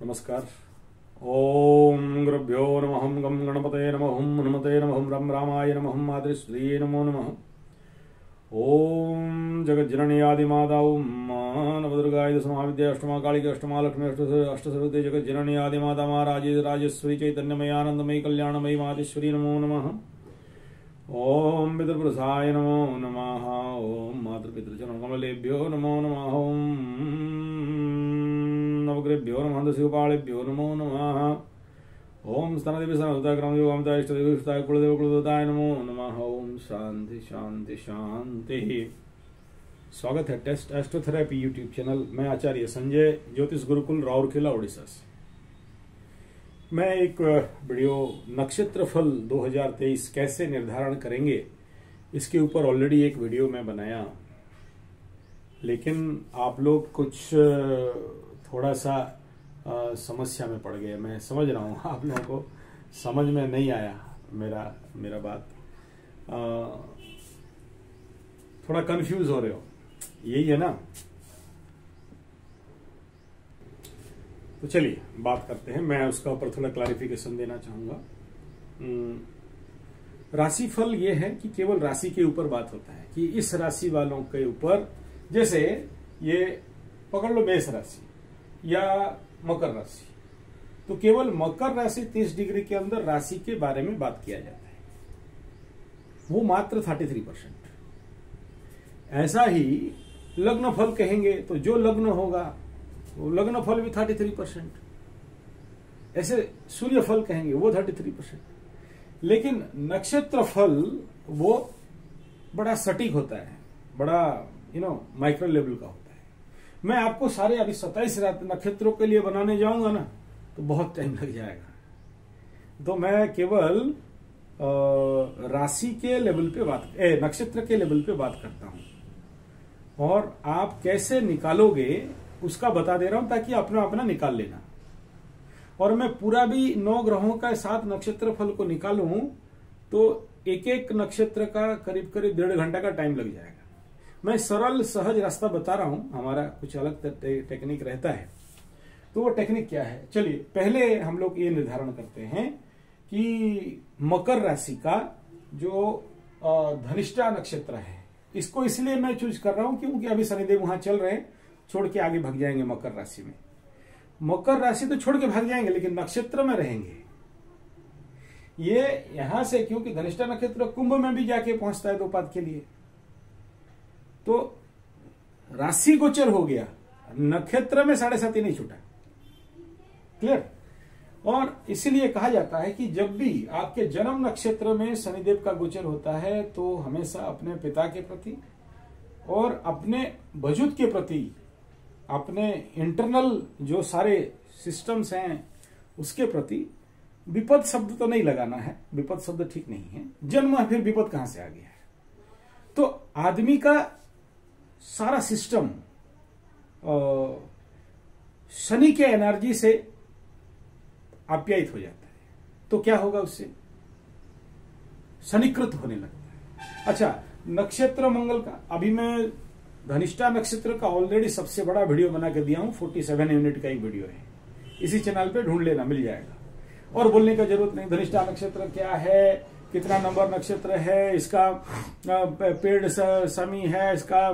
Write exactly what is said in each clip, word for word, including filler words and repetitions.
नमस्कार। ओम गुरुभ्यो नमः। गम गणपते नमः। हनुमते नमः। रम रामाय नमः। मातृश्री नमो नमः। ओम जगज्जननी आदिमाता नवदुर्गाय दशमहाविद्या अष्टमा कालिका अष्टमा लक्ष्मी अष्टसर्वते जगज्जननी आदिमाता महाराजे राजेश्वरी चैतन्यमयी आनंदमयी कल्याणमयी मातेश्वरी नमो नमः। ओम पितृपुरुषाय नमो नमः। ओम मातृपितृचरण कमलेभ्यो नमो नमः। ओम नवग्रहेभ्यो नमः। दशगोपालेभ्यो नमो नमः। ओम स्तनदेवी सनहुता ग्रामदेवता इष्टदेवता कुलदेव कुलदेवताय नमो नमः। ओम शांति शांति शांति। स्वागत है टेस्ट एस्ट्रोथेरेपी यूट्यूब चैनल। मैं आचार्य संजय, ज्योतिष गुरुकुल राउरकेला उड़ीसा से। मैं एक वीडियो नक्षत्र फल दो हज़ार तेईस कैसे निर्धारण करेंगे इसके ऊपर ऑलरेडी एक वीडियो मैं बनाया, लेकिन आप लोग कुछ थोड़ा सा आ, समस्या में पड़ गए। मैं समझ रहा हूँ आप लोगों को समझ में नहीं आया मेरा मेरा बात, आ, थोड़ा कंफ्यूज हो रहे हो, यही है ना। तो चलिए बात करते हैं। मैं उसका ऊपर थोड़ा क्लैरिफिकेशन देना चाहूंगा। राशिफल ये है कि केवल राशि के ऊपर बात होता है कि इस राशि वालों के ऊपर, जैसे ये पकड़ लो मेष राशि या मकर राशि, तो केवल मकर राशि तीस डिग्री के अंदर राशि के बारे में बात किया जाता है, वो मात्र तैंतीस परसेंट। ऐसा ही लग्न फल कहेंगे तो जो लग्न होगा वो लग्न फल भी तैंतीस परसेंट। ऐसे सूर्य फल कहेंगे वो तैंतीस परसेंट। लेकिन नक्षत्र फल वो बड़ा सटीक होता है, बड़ा यू नो माइक्रो लेवल का होता है। मैं आपको सारे अभी सत्ताईस नक्षत्रों के लिए बनाने जाऊंगा ना तो बहुत टाइम लग जाएगा। तो मैं केवल राशि के लेवल पे बात ए, नक्षत्र के लेवल पे बात करता हूं, और आप कैसे निकालोगे उसका बता दे रहा हूं ताकि अपना अपना निकाल लेना। और मैं पूरा भी नौ ग्रहों का सात नक्षत्र फल को निकालूं तो एक एक नक्षत्र का करीब करीब डेढ़ घंटा का टाइम लग जाएगा। मैं सरल सहज रास्ता बता रहा हूं, हमारा कुछ अलग टे, टेक्निक रहता है। तो वो टेक्निक क्या है, चलिए पहले हम लोग ये निर्धारण करते हैं कि मकर राशि का जो धनिष्ठा नक्षत्र है, इसको इसलिए मैं चूज कर रहा हूं क्योंकि अभी शनिदेव वहां चल रहे हैं, छोड़ के आगे भाग जाएंगे मकर राशि में। मकर राशि तो छोड़ के भाग जाएंगे लेकिन नक्षत्र में रहेंगे। ये यहां से, क्योंकि धनिष्ठा नक्षत्र कुंभ में भी जाके पहुंचता है दो पाद के लिए, तो राशि गोचर हो गया, नक्षत्र में साढ़े सात ही नहीं छूटा। क्लियर। और इसीलिए कहा जाता है कि जब भी आपके जन्म नक्षत्र में शनिदेव का गोचर होता है तो हमेशा अपने पिता के प्रति और अपने वजूद के प्रति, अपने इंटरनल जो सारे सिस्टम्स हैं उसके प्रति, विपद शब्द तो नहीं लगाना है, विपद शब्द ठीक नहीं है, जन्म है फिर विपद कहां से आ गया है। तो आदमी का सारा सिस्टम शनि के एनर्जी से आप्यायित हो जाता है, तो क्या होगा उससे, शनिकृत होने लगता है। अच्छा, नक्षत्र मंगल का अभी मैं धनिष्ठा नक्षत्र का ऑलरेडी सबसे बड़ा वीडियो बना के दिया हूं, सैंतालीस यूनिट का एक वीडियो है, इसी चैनल पे ढूंढ लेना, मिल जाएगा। और बोलने का जरूरत नहीं धनिष्ठा नक्षत्र क्या है, कितना नंबर नक्षत्र है, इसका पेड़ समी है, इसका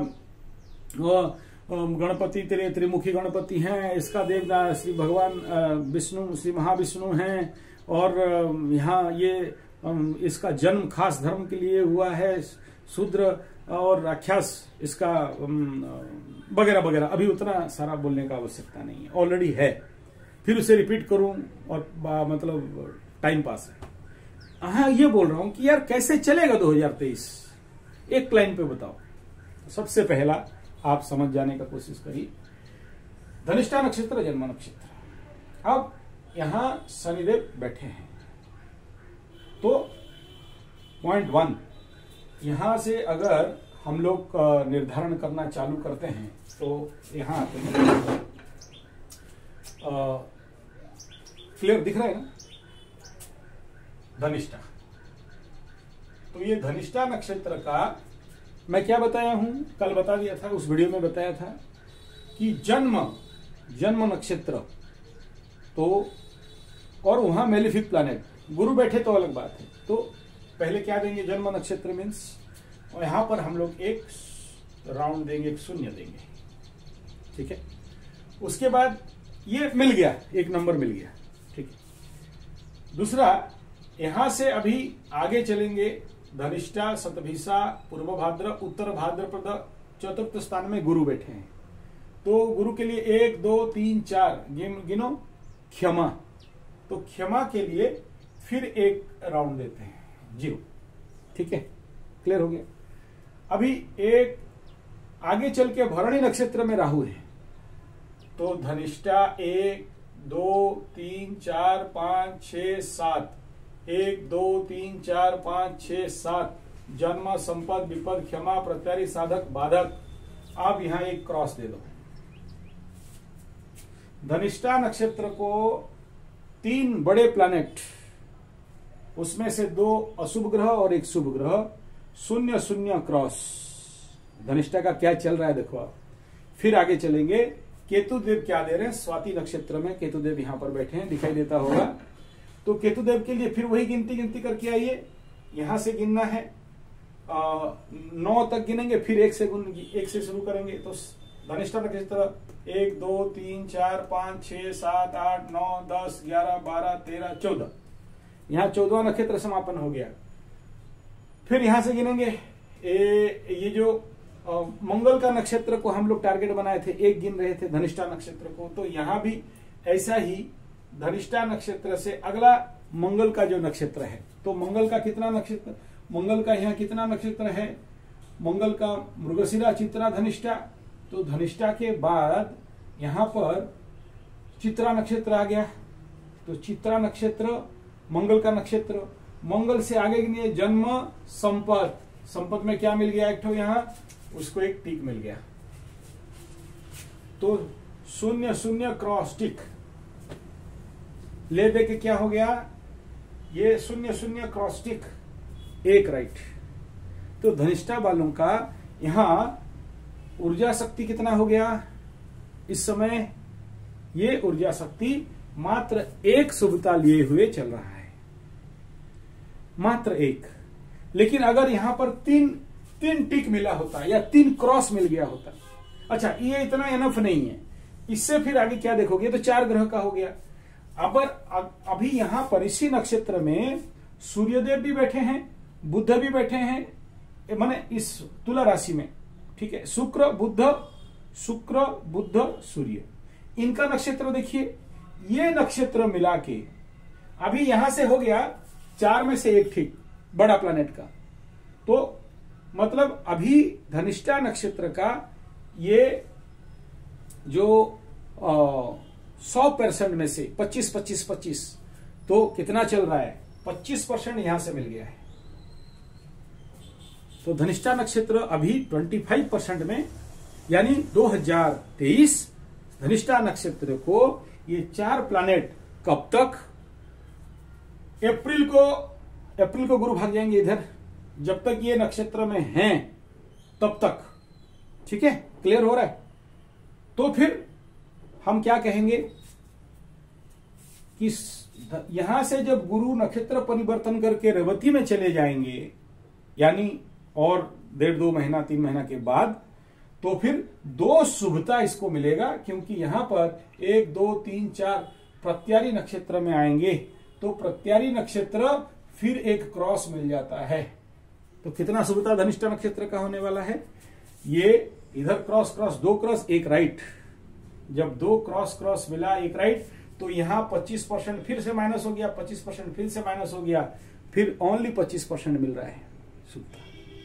गणपति त्रि त्रिमुखी गणपति हैं, इसका देवता श्री भगवान विष्णु श्री महाविष्णु हैं, और यहाँ ये इसका जन्म खास धर्म के लिए हुआ है, शूद्र और राक्षस इसका वगैरह वगैरह। अभी उतना सारा बोलने का आवश्यकता नहीं है, ऑलरेडी है, फिर उसे रिपीट करूं और मतलब टाइम पास है। हाँ, ये बोल रहा हूं कि यार कैसे चलेगा दो हज़ार तेईस, एक लाइन पे बताओ। सबसे पहला आप समझ जाने का कोशिश करिए, धनिष्ठा नक्षत्र जन्म नक्षत्र। अब यहां शनिदेव बैठे हैं, तो पॉइंट वन, यहां से अगर हम लोग निर्धारण करना चालू करते हैं तो यहां आते हैं, क्लियर दिख रहा है ना, धनिष्ठा। तो ये धनिष्ठा नक्षत्र का मैं क्या बताया हूं, कल बता दिया था, उस वीडियो में बताया था कि जन्म जन्म नक्षत्र तो और वहां मेलिफिक प्लैनेट गुरु बैठे तो अलग बात है। तो पहले क्या देंगे, जन्म नक्षत्र मीन्स, और यहां पर हम लोग एक राउंड देंगे, एक शून्य देंगे, ठीक है। उसके बाद ये मिल गया, एक नंबर मिल गया, ठीक है। दूसरा, यहां से अभी आगे चलेंगे, धनिष्ठा, शतभिषा, पूर्व भाद्र, उत्तर भाद्रपद, चतुर्थ स्थान में गुरु बैठे हैं। तो गुरु के लिए एक दो तीन चार गिन गिनो, क्षमा, तो क्षमा के लिए फिर एक राउंड देते हैं, जीरो, ठीक है, क्लियर हो गया। अभी एक आगे चल के भरणी नक्षत्र में राहु है, तो धनिष्ठा एक दो तीन चार पांच छह सात, एक दो तीन चार पांच छह सात, जन्म, संपद, विपद, क्षमा, प्रत्यारी, साधक, बाधक। आप यहां एक क्रॉस दे दो। धनिष्ठा नक्षत्र को तीन बड़े प्लैनेट, उसमें से दो अशुभ ग्रह और एक शुभ ग्रह, शून्य शून्य क्रॉस। धनिष्ठा का क्या चल रहा है देखो आप। फिर आगे चलेंगे, केतुदेव क्या दे रहे हैं, स्वाति नक्षत्र में केतुदेव यहां पर बैठे हैं, दिखाई देता होगा। तो केतुदेव के लिए फिर वही गिनती गिनती करके आइए, यहां से गिनना है, आ, नौ तक गिनेंगे, फिर एक से एक से शुरू करेंगे। तो धनिष्ठा नक्षत्र एक दो तीन चार पांच छह सात आठ नौ दस ग्यारह बारह तेरह चौदह, यहां चौदह नक्षत्र समापन हो गया। फिर यहां से गिनेंगे, ए, ये जो आ, मंगल का नक्षत्र को हम लोग टारगेट बनाए थे, एक गिन रहे थे धनिष्ठा नक्षत्र को, तो यहां भी ऐसा ही धनिष्ठा नक्षत्र से अगला मंगल का जो नक्षत्र है, तो मंगल का कितना नक्षत्र, मंगल का यहाँ कितना नक्षत्र है, मंगल का मृगशिरा, चित्रा, धनिष्ठा। तो धनिष्ठा के बाद यहां पर चित्रा नक्षत्र आ गया, तो चित्रा नक्षत्र मंगल का नक्षत्र। मंगल से आगे गिनिए, जन्म, संपद, संपद में क्या मिल गया, एक ठो यहां उसको एक टिक मिल गया, तो शून्य शून्य क्रॉस टिक ले दे के क्या हो गया, ये शून्य शून्य क्रॉस टिक, एक राइट। तो धनिष्ठा वालों का यहां ऊर्जा शक्ति कितना हो गया इस समय, ये ऊर्जा शक्ति मात्र एक शुभता लिए हुए चल रहा है, मात्र एक। लेकिन अगर यहां पर तीन तीन टिक मिला होता या तीन क्रॉस मिल गया होता, अच्छा ये इतना एनफ नहीं है, इससे फिर आगे क्या देखोगे, तो चार ग्रह का हो गया। अब अभी यहां पर इसी नक्षत्र में सूर्यदेव भी बैठे हैं, बुध भी बैठे हैं, माने इस तुला राशि में, ठीक है, शुक्र बुध, शुक्र बुध सूर्य, इनका नक्षत्र देखिए, ये नक्षत्र मिला के अभी यहां से हो गया चार में से एक ठीक बड़ा प्लैनेट का। तो मतलब अभी धनिष्ठा नक्षत्र का ये जो सौ परसेंट में से पच्चीस पच्चीस पच्चीस, तो कितना चल रहा है, पच्चीस परसेंट यहां से मिल गया है। तो धनिष्ठा नक्षत्र अभी पच्चीस परसेंट में, यानी दो हज़ार तेईस धनिष्ठा नक्षत्र को ये चार प्लैनेट कब तक, अप्रैल को, अप्रैल को गुरु भाग जाएंगे इधर, जब तक ये नक्षत्र में हैं तब तक, ठीक है, क्लियर हो रहा है। तो फिर हम क्या कहेंगे कि यहां से जब गुरु नक्षत्र परिवर्तन करके रेवती में चले जाएंगे, यानी और डेढ़ दो महीना तीन महीना के बाद, तो फिर दो शुभता इसको मिलेगा, क्योंकि यहां पर एक दो तीन चार प्रत्यारी नक्षत्र में आएंगे, तो प्रत्यारी नक्षत्र फिर एक क्रॉस मिल जाता है। तो कितना शुभता धनिष्ठा नक्षत्र का होने वाला है, ये इधर क्रॉस क्रॉस, दो क्रॉस एक राइट, जब दो क्रॉस क्रॉस मिला एक राइट, तो यहां पच्चीस परसेंट फिर से माइनस हो गया, पच्चीस परसेंट फिर से माइनस हो गया, फिर ओनली पच्चीस परसेंट मिल रहा है शुभता,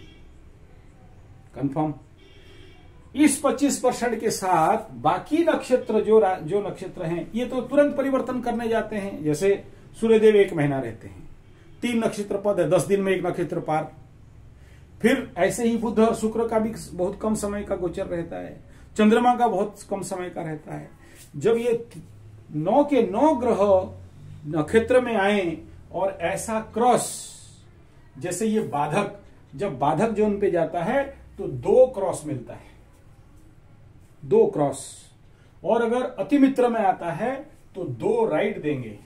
कंफर्म। इस पच्चीस परसेंट के साथ बाकी नक्षत्र जो जो नक्षत्र हैं, ये तो तुरंत परिवर्तन करने जाते हैं। जैसे सूर्यदेव एक महीना रहते हैं, तीन नक्षत्र पद है, दस दिन में एक नक्षत्र पार। फिर ऐसे ही बुध और शुक्र का भी बहुत कम समय का गोचर रहता है, चंद्रमा का बहुत कम समय का रहता है। जब ये नौ के नौ ग्रह नक्षत्र में आए और ऐसा क्रॉस, जैसे ये बाधक, जब बाधक जोन पे जाता है तो दो क्रॉस मिलता है, दो क्रॉस। और अगर अति मित्र में आता है तो दो राइट देंगे।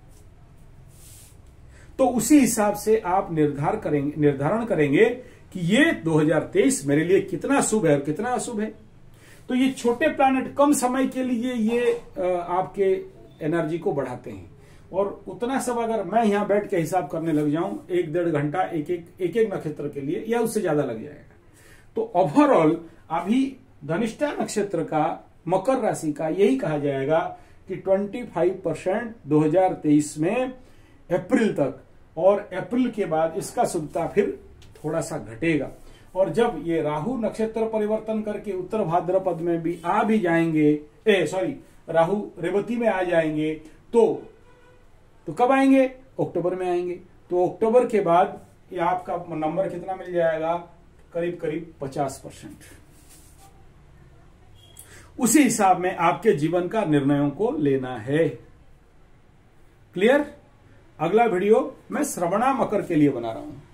तो उसी हिसाब से आप निर्धार करेंगे निर्धारण करेंगे कि ये दो हज़ार तेईस मेरे लिए कितना शुभ है और कितना अशुभ है। तो ये छोटे प्लैनेट कम समय के लिए ये आपके एनर्जी को बढ़ाते हैं, और उतना सब अगर मैं यहां बैठ के हिसाब करने लग जाऊं एक डेढ़ घंटा एक एक एक एक नक्षत्र के लिए, या उससे ज्यादा लग जाएगा। तो ओवरऑल अभी धनिष्ठा नक्षत्र का, मकर राशि का यही कहा जाएगा कि पच्चीस परसेंट दो हज़ार तेईस में अप्रैल तक, और अप्रैल के बाद इसका शुभता फिर थोड़ा सा घटेगा। और जब ये राहु नक्षत्र परिवर्तन करके उत्तर भाद्रपद में भी आ भी जाएंगे, ए सॉरी राहु रेवती में आ जाएंगे, तो तो कब आएंगे? अक्टूबर में आएंगे। तो अक्टूबर के बाद ये आपका नंबर कितना मिल जाएगा? करीब करीब पचास परसेंट। उसी हिसाब में आपके जीवन का निर्णयों को लेना है। क्लियर? अगला वीडियो मैं श्रवणा मकर के लिए बना रहा हूं।